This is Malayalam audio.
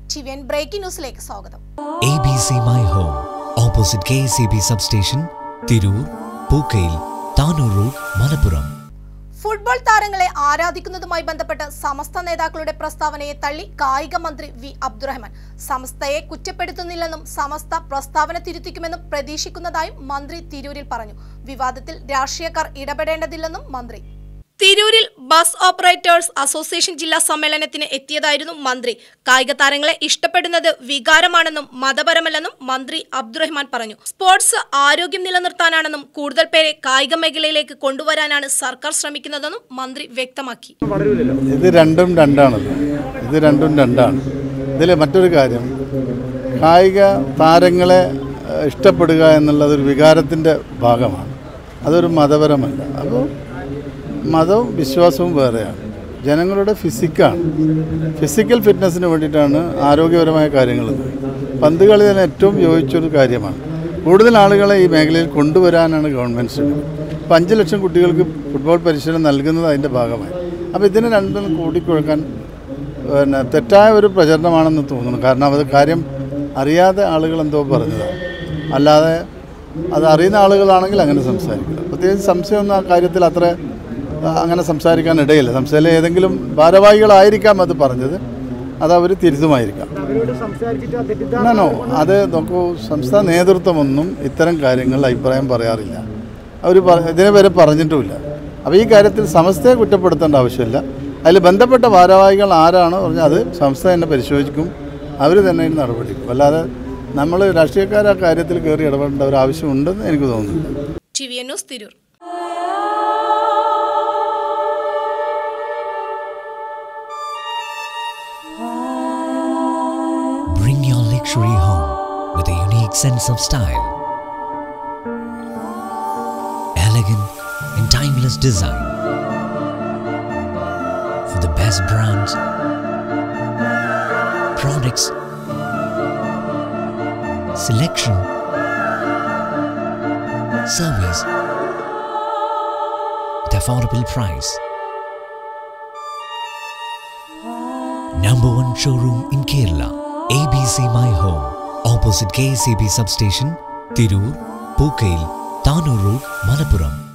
TVN Breaking Newsലേക്ക് സ്വാഗതം. ABC My Home, opposite KSAB substation, Tirur, Pookkayil, Tanur road, Malappuram. Football താരങ്ങളെ ആരാധിക്കുന്നതുമായി ബന്ധപ്പെട്ട് സമസ്ത നേതാക്കളുടെ പ്രസ്താവനയെ തള്ളി കായിക മന്ത്രി വി അബ്ദുറഹ്മാൻ. സമസ്തയെ കുറ്റപ്പെടുത്തുന്നില്ലെന്നും സമസ്ത പ്രസ്താവന തിരുത്തിക്കുമെന്നും പ്രതീക്ഷിക്കുന്നതായും മന്ത്രി തിരൂരിൽ പറഞ്ഞു. വിവാദത്തിൽ രാഷ്ട്രീയക്കാർ ഇടപെടേണ്ടതില്ലെന്നും മന്ത്രി. തിരൂരിൽ ബസ് ഓപ്പറേറ്റേഴ്സ് അസോസിയേഷൻ ജില്ലാ സമ്മേളനത്തിന് എത്തിയതായിരുന്നു മന്ത്രി. കായിക താരങ്ങളെ ഇഷ്ടപ്പെടുന്നത് വികാരമാണെന്നും മതപരമല്ലെന്നും മന്ത്രി അബ്ദുറഹ്മാൻ പറഞ്ഞു. സ്പോർട്സ് ആരോഗ്യം നിലനിർത്താനാണെന്നും കൂടുതൽ പേരെ കായിക മേഖലയിലേക്ക് കൊണ്ടുവരാനാണ് സർക്കാർ ശ്രമിക്കുന്നതെന്നും മന്ത്രി വ്യക്തമാക്കി. ഇത് രണ്ടും രണ്ടാണ്. ഇതിലെ മറ്റൊരു കാര്യം, കായിക താരങ്ങളെ ഇഷ്ടപ്പെടുക എന്നുള്ളത് ഒരു വികാരത്തിൻ്റെ ഭാഗമാണ്, അതൊരു മതപരമല്ല. അപ്പോൾ മതവും വിശ്വാസവും വേറെയാണ്. ജനങ്ങളുടെ ഫിസിക്കൽ ഫിറ്റ്നസ്സിന് വേണ്ടിയിട്ടാണ് ആരോഗ്യപരമായ കാര്യങ്ങൾ. പന്ത് കളി തന്നെ ഏറ്റവും യോജിച്ചൊരു കാര്യമാണ്. കൂടുതൽ ആളുകളെ ഈ മേഖലയിൽ കൊണ്ടുവരാനാണ് ഗവൺമെൻറ് ശ്രമിക്കുന്നത്. ഇപ്പോൾ 5 ലക്ഷം കുട്ടികൾക്ക് ഫുട്ബോൾ പരിശീലനം നൽകുന്നത് അതിൻ്റെ ഭാഗമായി. അപ്പോൾ ഇതിനെ രണ്ടും കൂട്ടിക്കുഴക്കാൻ തെറ്റായ ഒരു പ്രചരണമാണെന്ന് തോന്നുന്നു. കാരണം അത് കാര്യം അറിയാതെ ആളുകൾ എന്തോ പറഞ്ഞതാണ്. അല്ലാതെ അത് അറിയുന്ന ആളുകളാണെങ്കിൽ അങ്ങനെ സംസാരിക്കില്ല. പ്രത്യേകിച്ച് സംശയമൊന്നും ആ കാര്യത്തിൽ അങ്ങനെ സംസാരിക്കാൻ ഇടയില്ല. സംശയത്തിലെ ഏതെങ്കിലും ഭാരവാഹികളായിരിക്കാം അത് പറഞ്ഞത്, അത് അവർ തിരുത്തുമായിരിക്കാം. അത് നോക്കൂ, സംസ്ഥാന നേതൃത്വമൊന്നും ഇത്തരം കാര്യങ്ങളിൽ അഭിപ്രായം പറയാറില്ല. അവർ ഇതിനെ വരെ പറഞ്ഞിട്ടുമില്ല. അപ്പോൾ ഈ കാര്യത്തിൽ സമസ്തയെ കുറ്റപ്പെടുത്തേണ്ട ആവശ്യമില്ല. അതിൽ ബന്ധപ്പെട്ട ഭാരവാഹികൾ ആരാണോ പറഞ്ഞാൽ അത് സംസ്ഥ തന്നെ പരിശോധിക്കും, അവർ തന്നെ നടപടിക്കും. അല്ലാതെ നമ്മൾ രാഷ്ട്രീയക്കാർ ആ കാര്യത്തിൽ കയറി ഇടപെടേണ്ട ഒരു ആവശ്യമുണ്ടെന്ന് എനിക്ക് തോന്നുന്നില്ല. TVN news Tirur. Bring your luxury home with a unique sense of style. Elegant and timeless design. For the best brands, products, selection, service at affordable price. Number 1 showroom in Kerala. ABC My Home, opposite KSAB substation, Tirur, Pookail, Tanur Road, Malappuram.